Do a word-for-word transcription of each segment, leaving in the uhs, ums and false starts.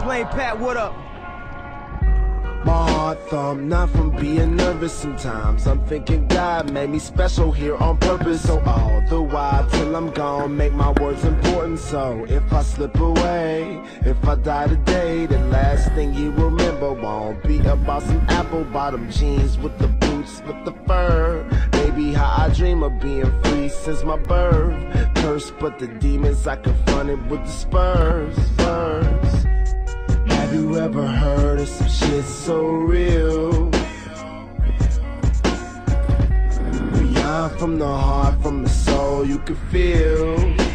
Plain Pat, what up? My heart thump, not from being nervous sometimes. I'm thinking God made me special here on purpose. So all the while till I'm gone, make my words important. So if I slip away, if I die today, the last thing you remember won't be about some apple bottom jeans with the boots, with the fur. Maybe how I dream of being free since my birth. Cursed, but the demons I confronted with the spurs, spurs. Have you ever heard of some shit so real? Beyond from the heart, from the soul, you can feel.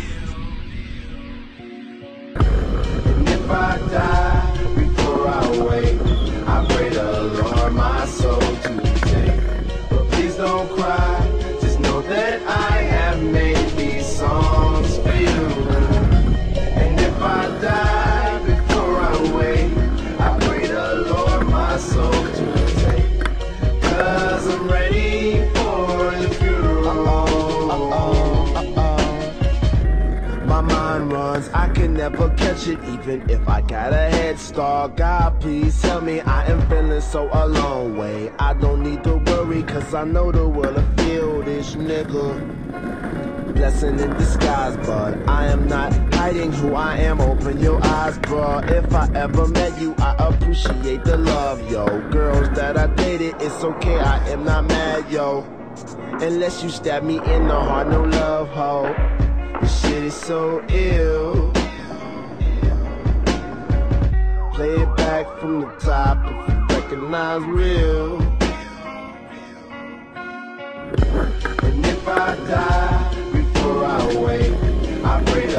And if I die before I wake, I pray the Lord my soul to take. But please don't cry, just know that I have made these songs for you. And if I die before I wake, I pray the Lord my soul to take. Cause I'm ready for the funeral. Uh-oh, uh-oh. My mind runs, I can never catch it, even if I got a head start. God, please tell me I am feeling so a long way. I don't need to worry, cause I know the world will feel this nigga. Blessing in disguise, but I am not hiding who I am. Open your eyes, bruh. If I ever met you, I appreciate the love, yo. Girls that I dated, it's okay, I am not mad, yo. Unless you stab me in the heart, no love, ho. This shit is so ill. Play it back from the top if you recognize real. And if I die before I wake, I pray